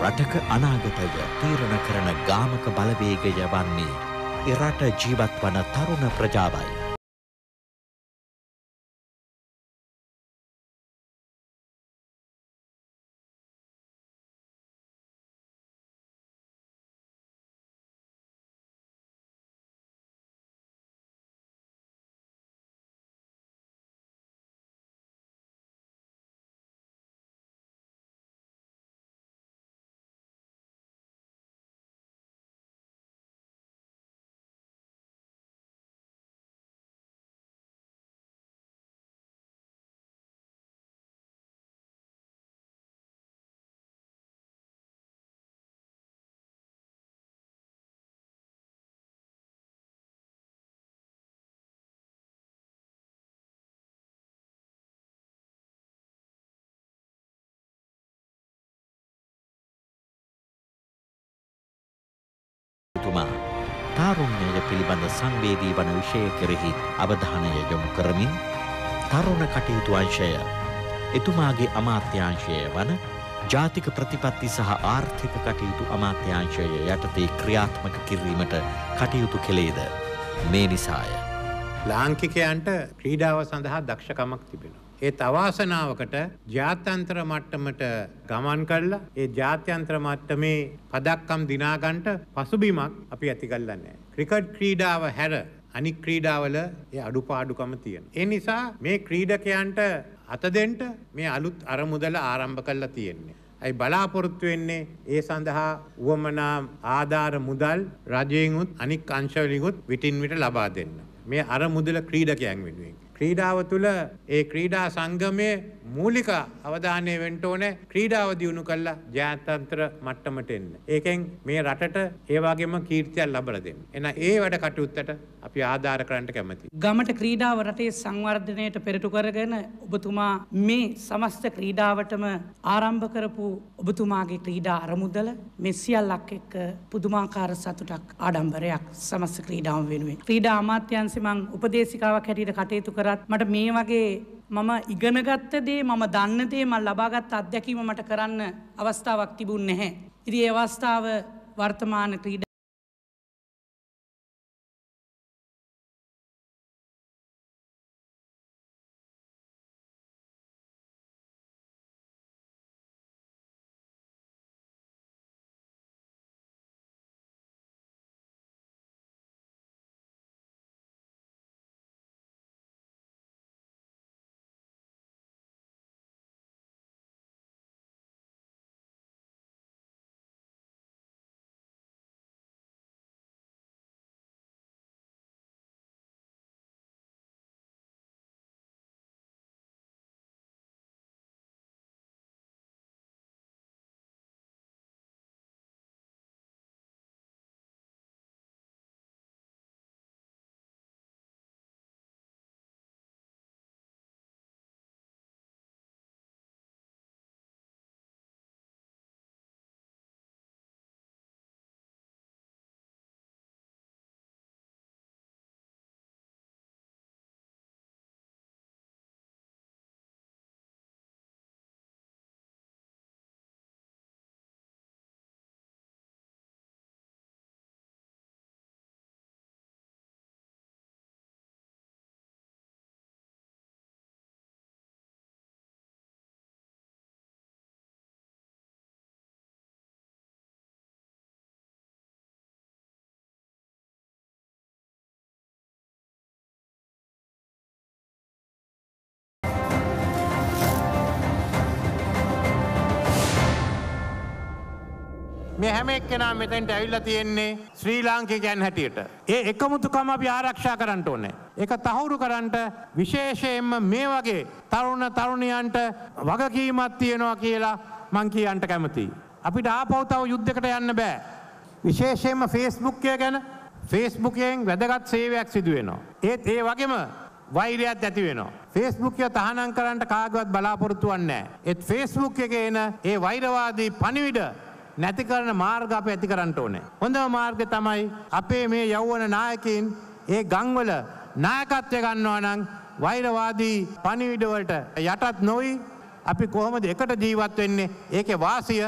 රටක අනාගතය තීරණ කරන ගාමක බලවේගය වන්නේ එරට ජීවත් වන තරුණ ප්‍රජාවයි. තාරුණ්‍යය පිළිබඳ සංවේදී වන විෂය කෙරෙහි අවධානය යොමු කරමින් තරුණ කටයුතු අංශය එතුමාගේ අමාත්‍යාංශය වන ජාතික ප්‍රතිපත්ති සහ ආර්ථික කටයුතු අමාත්‍යාංශය යටතේ ක්‍රියාත්මක කිරීමට කටයුතු කෙළේද මේ නිසාය. ලාංකිකයන්ට ක්‍රීඩාව සඳහා දක්ෂකමක් තිබෙනවා. ඒ අවාසනාවකට ජාත්‍යන්තර මට්ටමට ගමන් කරලා ඒ ජාත්‍යන්තර මට්ටමේ පදක්කම් දිනාගන්නට පසුබිමක් අපි ඇති කරලා නැහැ. ක්‍රිකට් ක්‍රීඩාව හැර අනික් ක්‍රීඩාවල ඒ අඩුපාඩුකම තියෙනවා. ඒ නිසා මේ ක්‍රීඩකයන්ට අත දෙන්න මේ අලුත් අරමුදල ආරම්භ කරලා තියෙන්නේ. අයි බලාපොරොත්තු වෙන්නේ ඒ සඳහා උවමනා ආධාර මුදල් රජයෙන් උත් අනික් අංශවලින් උත් විටින් විට ලබා දෙන්න. මේ අරමුදල ක්‍රීඩකයන් වෙනුවෙන් ක්‍රීඩාව තුළ ඒ ක්‍රීඩා සංගමයේ මූලික අවධානය වෙන්න ඕනේ ක්‍රීඩාව දියුණු කළා ජාත්‍යන්තර මට්ටමට එන්න. ඒකෙන් මේ රටට ඒ වගේම කීර්තියක් ලබා දෙන්න. එහෙනම් ඒ වැඩ කටයුත්තට අපි ආධාර කරන්න කැමතියි. ගමට ක්‍රීඩාව රටේ සංවර්ධනයට පෙරටු කරගෙන ඔබතුමා මේ සමස්ත ක්‍රීඩාවටම ආරම්භ කරපු ඔබතුමාගේ ක්‍රීඩා අරමුදල මේ සියල්ලක් එක්ක පුදුමාකාර සතුටක් ආඩම්බරයක් සමස්ත ක්‍රීඩාව වෙනුවෙන්. ක්‍රීඩා අමාත්‍යාංශේ මම උපදේශිකාවක් හැටියට කටයුතු කරත් මට මේ වගේ මම ඉගෙනගත්ත දේ මම දන්න දේ මම ලබාගත් අත්දැකීම මට කරන්න අවස්ථාවක් තිබුණේ නැහැ. ඉතින් ඒ අවස්ථාව වර්තමාන ක්‍රීඩා මේ හැම එක්කෙනා මෙතෙන්ට ඇවිල්ලා තියෙන්නේ ශ්‍රී ලාංකිකයන් හැටියට. ඒ එකමුතුකම අපි ආරක්ෂා කරන්න ඕනේ. ඒක තහවුරු කරන්නට විශේෂයෙන්ම මේ වගේ තරුණ තරුණියන්ට වගකීමක් තියෙනවා කියලා මං කියන්න කැමතියි. අපිට ආපහු තව යුද්ධයකට යන්න බෑ. විශේෂයෙන්ම Facebook එක ගැන Facebook එකෙන් වැදගත් සේවයක් සිදු වෙනවා. ඒත් ඒ වගේම වෛරයක් ඇති වෙනවා. Facebook එක තහනම් කරන්න කාගවත් බලාපොරොත්තු වෙන්නේ නැහැ. ඒත් Facebook එකේ එන ඒ වෛරවාදී පණිවිඩ නැති කරන මාර්ග අපි ඇති කරන්න ඕනේ. හොඳම මාර්ගය තමයි අපේ මේ යෞවන නායකයින් ඒ ගම්වල නායකත්වය ගන්නවා නම් වෛරවාදී පණිවිඩ වලට යටත් නොවි අපි කොහොමද එකට ජීවත් වෙන්නේ? ඒකේ වාසිය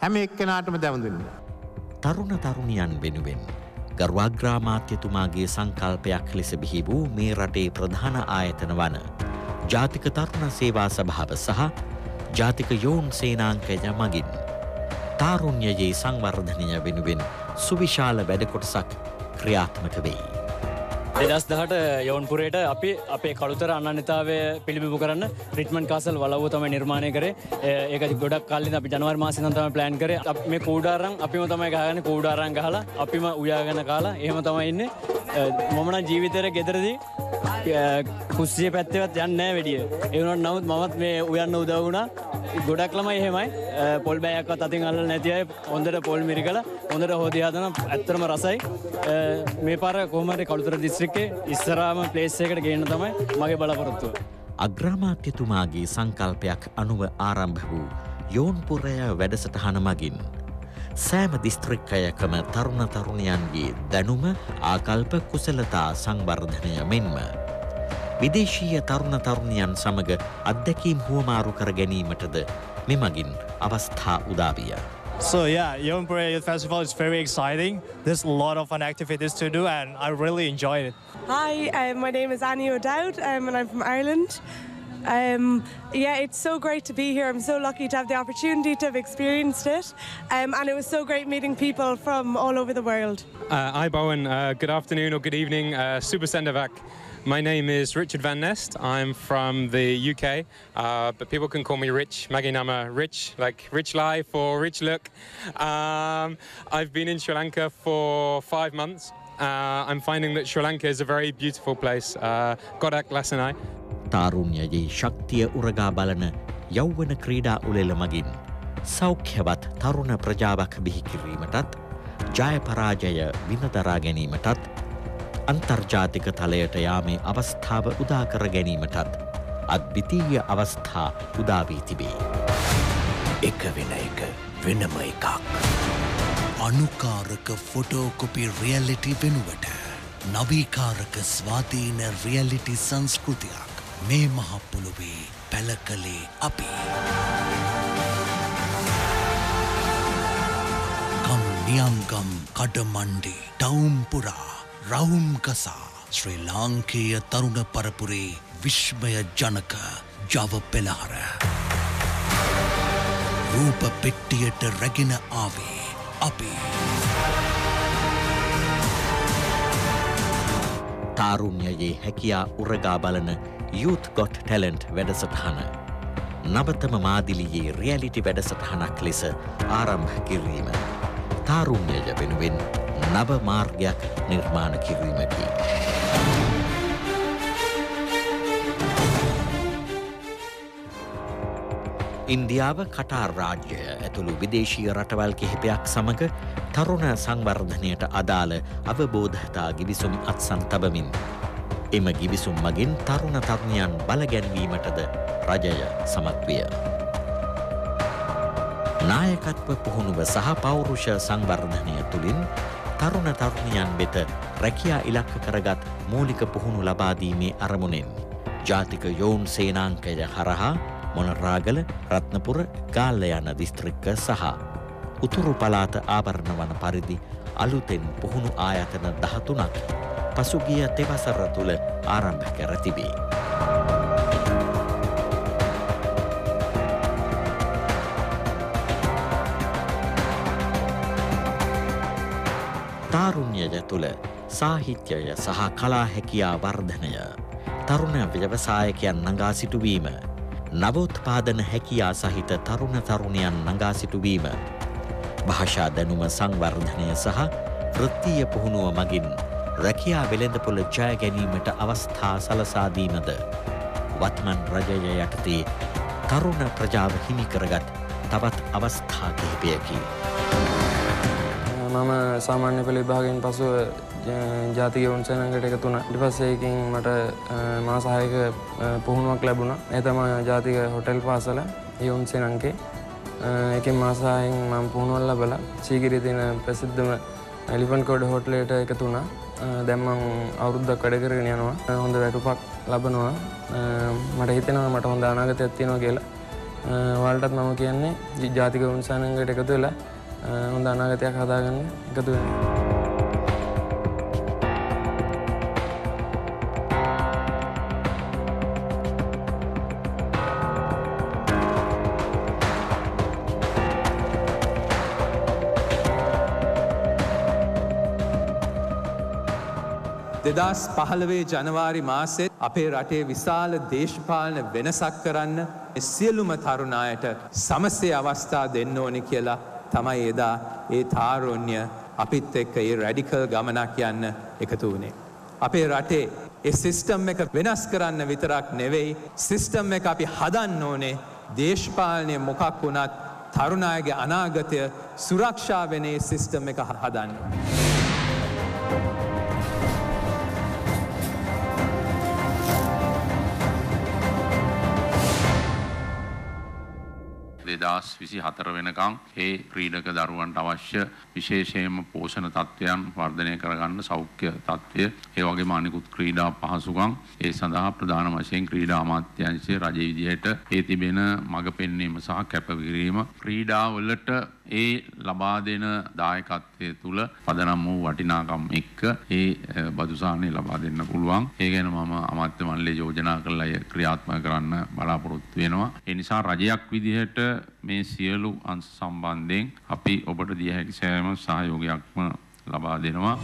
හැම එක්කෙනාටම දැනුම් දෙන්න. තරුණ තරුණියන් වෙනුවෙන් ගර්වාග්‍රාමාත්‍යතුමාගේ සංකල්පයක් ලෙස බිහි වූ මේ රටේ ප්‍රධාන ආයතන වන ජාතික තරුණ සේවා සභාව සහ ජාතික යෝන් සේනාංකය මගින් තාරුණ්‍යයේ සංවර්ධනය වෙනුවෙන් සුවිශාල වැඩ කොටසක් ක්‍රියාත්මක වෙයි. 2018 යෝන්පුරයට අපි අපේ කළුතර අනන්‍යතාවය පිළිබිඹු කරන්න ට්‍රීට්මන්ට් කාසල් වලව්ව තමයි නිර්මාණය කරේ. ඒක ගොඩක් කලින් අපි ජනවාරි මාසේ ඉඳන් තමයි ප්ලෑන් කරේ. මේ කූඩාරම් අපිම තමයි ගහගන්නේ. කූඩාරම් ගහලා අපිම උයාගෙන කාලා එහෙම තමයි ඉන්නේ. මම නම් ජීවිතේට ගෙදරදී කුස්සිය පැත්තේවත් යන්නේ නැහැ වෙඩිය. ඒ වුණාට නමුත් මමත් මේ උයන්න උදව් වුණා. ගොඩක් ළමයි එහෙමයි. පොල් බෑයක්වත් අතින් අල්ලලා නැති අය හොඳට පොල් මිරිකලා හොඳට හොදියා හදන ඇත්තටම රසයි. මේ පාර කොහොම හරි කළුතර දිස්ත්‍රික්කේ ඉස්සරහාම ප්ලේස් එකකට ගේන්න තමයි මගේ බලාපොරොත්තුව. අග්‍රාමාත්‍යතුමාගේ සංකල්පයක් අනුව ආරම්භ වූ යෝන්පුරය වැඩසටහන මගින් සෑම දිස්ත්‍රික්කයකම තරුණ තරුණියන්ගේ දැනුම ආකල්ප කුසලතා සංවර්ධනය මෙන්ම විදේශීය තරුණ තරුණියන් සමග අත්දැකීම් හුවමාරු කර ගැනීමටද මෙමගින් අවස්ථා උදා විය. So yeah, Yonpura Youth Festival is very exciting. There's a lot of fun activities to do and I really enjoyed it. Hi, my name is Annie O'Dowd and I'm from Ireland. Yeah, it's so great to be here. I'm so lucky to have the opportunity to have experienced it. And it was so great meeting people from all over the world. Hi Bowen, good afternoon or good evening, Super Sendavak. My name is Richard Van Nest. I'm from the UK, but people can call me Rich. Maginama Rich, like rich life or rich look. I've been in Sri Lanka for 5 months. I'm finding that Sri Lanka is a very beautiful place. Godak Lasanai. තාරුණ්‍යයේ ශක්තිය උරගා බලන යෞවන ක්‍රීඩා උළෙල මගින් සෞඛ්‍යවත් තරුණ ප්‍රජාවක් බිහි කිරීමටත් ජය පරාජය විනදරා ගැනීමටත් අන්තර්ජාතික තලයට යාමේ අවස්ථාව උදා කර ගැනීමටත් අද්විතීය අවස්ථා උදා වී තිබේ. එක වෙන එක වෙනම එකක්. අනුකාරක ෆොටෝකොපි රියැලිටි වෙනුවට නවීකාරක ස්වාධීන රියැලිටි සංස්කෘතියක් මේ මහ පොළොවේ පැල කළේ අපි. කම් නියම්ගම් කඩමණ්ඩි ටවුම්පුරා රවුම්කසා ශ්‍රී ලාංකේය තරුණ පරපුරේ විශ්මය ජනක ජව පෙළහර. රූප පෙට්ටියට රැගෙන ආවේ අපි. තාරුණ්‍යයේ හැකියා උරගා බලන Youth Got Talent වැඩසටහන නවතම මාදිලියේ රියැලිටි වැඩසටහනක් ලෙස ආරම්භ කිරීම තාරුණ්‍යය වෙනුවෙන් නව මාර්ගයක් නිර්මාණ කිරීමකි. ඉන්දියාව කටාර් රාජ්‍යය ඇතුළු විදේශීය රටවල් කිහිපයක් සමග තරුණ සංවර්ධනයට අදාළ අවබෝධතා ගිවිසුම් අත්සන් තබමින් එම ගිවිසුම් මගින් තරුණ තරුණියන් බලගැන්වීමටද රජය සමත් විය. නායකත්ව පුහුණුව සහ පෞරුෂ සංවර්ධනය තුළින් තරුණ තරුණියන් වෙත රැකියා ඉලක්ක කරගත් මූලික පුහුණු ලබා දීමේ අරමුණෙන් ජාතික යෝන් සේනාංකය හරහා මොනරාගල, රත්නපුර, ගාල්ල යන දිස්ත්‍රික්ක සහ උතුරු පළාත ආවරණ වන පරිදි අලුතෙන් පුහුණු ආයතන 13ක් පසුගිය තෙවසර තුළ ආරම්භ කර තිබේ. තාරුණ්‍යය තුළ සාහිත්‍යය සහ කලා හැකියා වර්ධනය, තරුණ ව්‍යවසායකයන් නඟා සිටුවීම, නවෝත්පාදන හැකියා සහිත තරුණ තරුණයන් නඟා සිටුවීම, භාෂා දැනුම සංවර්ධනය සහ වෘත්තීය පුහුණුව මගින් රැකියා වෙළඳපොළ ජය ගැනීමට අවස්ථා සලසා දීමද වත්මන් රජය යටතේ තරුණ ප්‍රජාව හිමි කරගත් තවත් අවස්ථා කිහිපයකි. මම සාමාන්‍ය පෙළ විභාගයෙන් පසුව ජාතික යෝන් සේනාංගයට එකතු වුණා. ඊට පස්සේ ඒකෙන් මට මාස 6ක පුහුණුවක් ලැබුණා. ඒ තමයි ජාතික හොටෙල් පාසල යෝන් සේනාංගේ. ඒකෙන් මාස 6න් මම පුහුණුවක් ලැබලා සීගිරිය තියෙන ප්‍රසිද්ධම එලිෆන්ට් කෝඩ් හෝටලයට එකතු වුණා. දැන් මම අවුරුද්දක් වැඩ කරගෙන යනවා. හොඳ වැටුපක් ලබනවා. මට හිතෙනවා මට හොඳ අනාගතයක් තියෙනවා කියලා. ඔයාලටත් මම කියන්නේ ජාතික උන්සානංගයට එකතු වෙලා හොඳ අනාගතයක් හදාගන්න එකතු වෙන්න. දෙදස් 15 ජනවාරි මාසෙත් අපේ රටේ විශාල දේශපාලන වෙනසක් කරන්න සියලුම තරුණායට සමසේ අවස්ථා දෙන්න ඕනේ කියලා තමයි එදා ඒ තාරුණ්‍ය අපිත් එක්ක ඒ රැඩිකල් ගමනක් යන්න එකතු වුණේ. අපේ රටේ ඒ සිස්ටම් එක වෙනස් කරන්න විතරක් නෙවෙයි සිස්ටම් එක අපි හදන්න ඕනේ දේශපාලනය මොකක් වුණත් තරුණායගේ අනාගතය සුරක්ෂා වෙන ඒ සිස්ටම් එක හදන්න. දෙදස් 24 වෙනකම් ඒ ක්‍රීඩක දරුවන්ට අවශ්‍ය විශේෂයෙන්ම පෝෂණ තත්ත්වයන් වර්ධනය කරගන්න සෞඛ්‍ය තත්ත්වය ඒ වගේම අනිකුත් ක්‍රීඩා පහසුකම් ඒ සඳහා ප්‍රධාන වශයෙන් ක්‍රීඩා අමාත්‍යාංශයේ රජයේ විදිහට ඒ තිබෙන මඟ පෙන්වීම සහ කැපකිරීම ක්‍රීඩා වලට ඒ ලබා දෙන දායකත්වය තුල පදනම් වූ වටිනාකම් එක්ක ඒ බදු සාහනය ලබා දෙන්න පුළුවන්. ඒ ගැන මම අමාත්‍ය මණ්ඩලයේ යෝජනා කරලා ක්‍රියාත්මක කරන්න බලාපොරොත්තු වෙනවා. ඒ නිසා රජයක් විදිහට මේ සියලු අංශ සම්බන්ධයෙන් අපි ඔබට දිය හැකි සෑම සහයෝගයක්ම ලබා දෙනවා.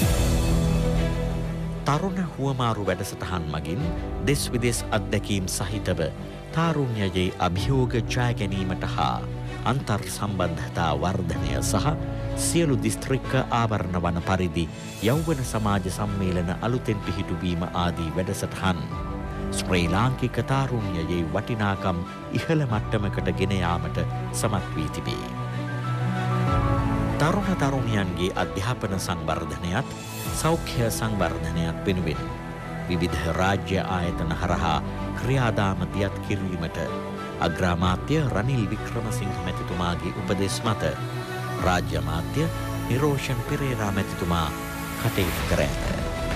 තරුණ හුවමාරු වැඩසටහන් මගින් දෙස් විදෙස් අත්දැකීම් සහිතව තාරුණ්‍යයේ අභියෝග ජය ගැනීමට හා අන්තර් සම්බන්ධතා වර්ධනය සහ සියලු දිස්ත්‍රික්ක ආවරණ වන පරිදි යෞවන සමාජ සම්මේලන අලුතෙන් පිහිටුවීම ආදී වැඩසටහන් ශ්‍රී ලාංකික තාරුණ්‍යයේ වටිනාකම් ඉහළ මට්ටමකට ගෙන යාමට සමත් වී තිබේ. තරුණ තරුණියන්ගේ අධ්‍යාපන සංවර්ධනයත් සෞඛ්‍ය සංවර්ධනයත් වෙනුවෙන් විවිධ රාජ්‍ය ආයතන හරහා ක්‍රියාදාම දියත් කිරීමට අග්‍රාමාත්‍ය රනිල් වික්‍රමසිංහ මැතිතුමාගේ උපදෙස් මත රාජ්‍ය අමාත්‍ය නිරෝෂන් පෙරේරා මැතිතුමා කටයුතු කර ඇත.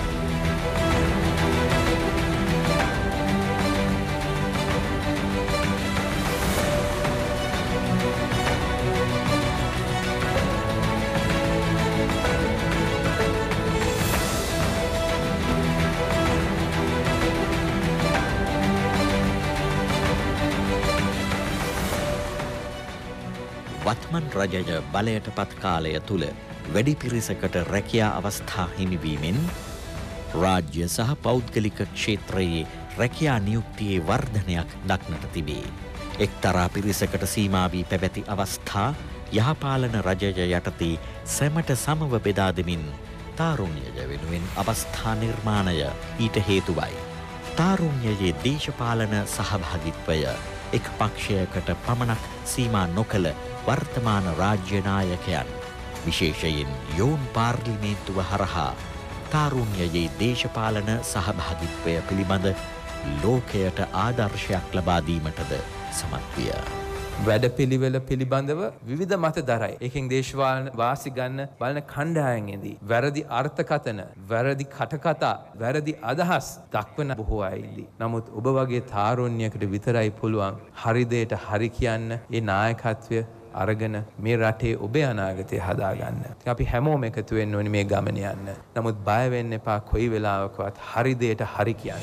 වත්මන් රජය බලයට පත් කාලය තුළ වැඩි පිරිසකට රැකියා අවස්ථා හිමිවීමෙන් රාජ්‍ය සහ පෞද්ගලික ක්ෂේත්‍රයේ රැකියා නියුක්තියේ වර්ධනයක් දක්නට තිබේ. එක්තරා පිරිසකට සීමා වී පැවති අවස්ථා යහපාලන රජය යටතේ සැමට සමව බෙදා දෙමින් තාරුණ්‍යය වෙනුවෙන් අවස්ථා නිර්මාණය ඊට හේතුවයි. තාරුණ්‍යයේ දේශපාලන සහභාගිත්වය එක් පක්ෂයකට පමණක් සීමා නොකළ වර්තමාන රාජ්‍ය නායකයන් විශේෂයෙන් යෝන් පාර්ලිමේන්තුව හරහා තාරුණ්‍යයේ දේශපාලන සහභාගිත්වය පිළිබඳ ලෝකයට ආදර්ශයක් ලබා දීමටද සමත් විය. වැඩපිළිවෙල පිළිබඳව විවිධ මත දරයි. ඒකෙන් දේශපාලන වාසි ගන්න බලන කණ්ඩායම්ෙදී වැරදි අර්ථකථන, වැරදි කටකතා, වැරදි අදහස් දක්වන බොහෝ අය ඉඳී. නමුත් ඔබ වගේ තාරුණ්‍යයකට විතරයි පුළුවන් හරි දෙයට හරි කියන්න, ඒ නායකත්වය අරගෙන මේ රටේ ඔබේ අනාගතය හදාගන්න. අපි හැමෝම එකතු වෙන්න ඕනේ මේ ගමන යන්න. නමුත් බය වෙන්න එපා කොයි වෙලාවකවත් හරි දෙයට හරි කියන්න.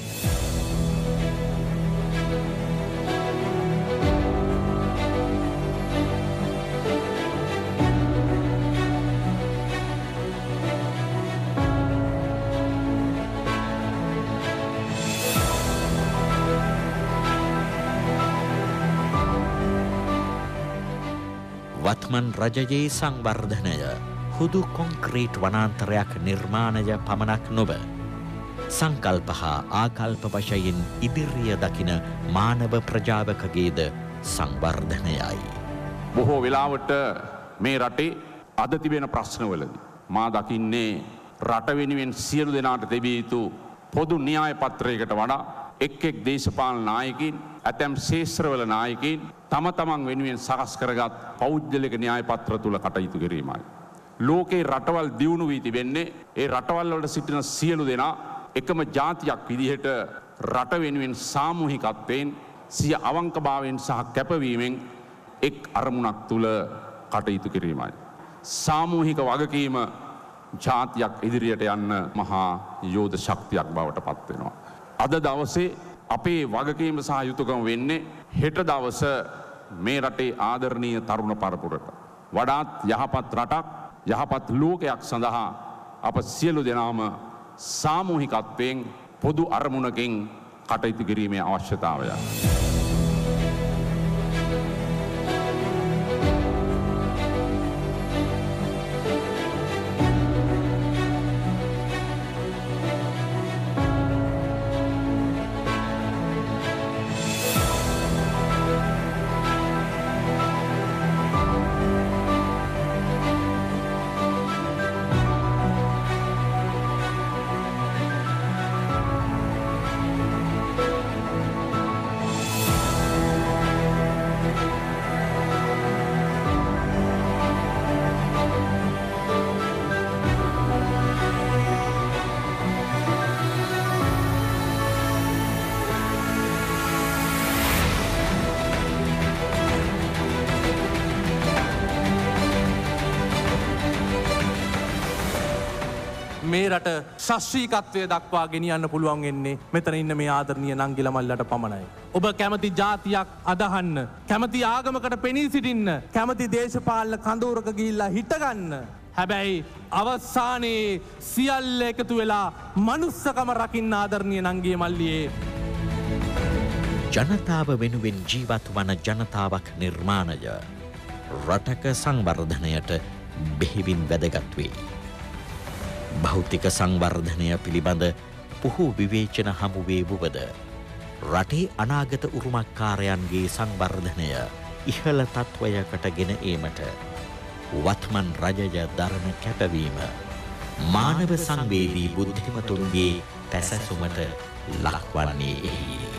වත්මන් රජයේ සංවර්ධනය හුදු කොන්ක්‍රීට් වනාන්තරයක් නිර්මාණය පමණක් නොව සංකල්ප හා ආකල්ප වශයෙන් ඉදිරිය දකින මානව ප්‍රජාවකගේද සංවර්ධනයයි. බොහෝ වෙලාවට මේ රටේ අද තිබෙන ප්‍රශ්නවලදී මා දකින්නේ රට වෙනුවෙන් සියලු දෙනාට දෙවිය යුතු පොදු න්‍යාය පත්‍රයකට වඩා එක් දේශපාලන නායකින් ඇතැම් ශේෂ්ත්‍රවල නායකින් තම තමන් වෙනුවෙන් සකස් කරගත් පෞද්ගලික න්‍යාය පත්‍ර තුල කටයුතු කිරීමයි. ලෝකේ රටවල් දියුණු වී තිබෙන්නේ ඒ රටවල් වල සිටින සියලු දෙනා එකම ජාතියක් විදිහට රට වෙනුවෙන් සාමූහිකත්වයෙන් සිය අවංකභාවයෙන් සහ කැපවීමෙන් එක් අරමුණක් තුල කටයුතු කිරීමයි. සාමූහික වගකීම ජාතියක් ඉදිරියට යන්න මහා යෝධ ශක්තියක් බවට පත් වෙනවා. අද දවසේ අපේ වගකීම සහ යුතුයකම වෙන්නේ හෙට දවස මේ රටේ ආදරණීය තරුණ පරපුරට වඩාත් යහපත් රටක් යහපත් ලෝකයක් සඳහා අප සියලු දෙනාම සාමූහිකත්වයෙන් පොදු අරමුණකින් කටයුතු කිරීමේ අවශ්‍යතාවය. මේ රට ශාස්ත්‍රීයත්වය දක්වා ගෙනියන්න පුළුවන් වෙන්නේ මෙතන ඉන්න මේ ආදරණීය නංගිලා මල්ලට පමණයි. ඔබ කැමති ජාතියක් අදහන්න, කැමති ආගමකට පෙනී සිටින්න, කැමති දේශපාලන කඳවුරක ගිහිල්ලා හිටගන්න. හැබැයි අවසානයේ සියල්ල එකතු වෙලා මනුස්සකම රකින්න ආදරණීය නංගියේ මල්ලියේ ජනතාව වෙනුවෙන් ජීවත් වන ජනතාවක් නිර්මාණය රටක සංවර්ධනයට බෙහෙවින් වැදගත් වේ. භෞතික සංවර්ධනය පිළිබඳ පුහු විවේචන හමුවේ වුවද රටේ අනාගත උරුමකාරයන්ගේ සංවර්ධනය ඉහළ තත්ත්වයකට ගෙන ඒමට වත්මන් රජය දරන කැපවීම මානව සංවේදී බුද්ධිමතුන්ගේ පැසැසුමට ලක්වන්නේ එහි.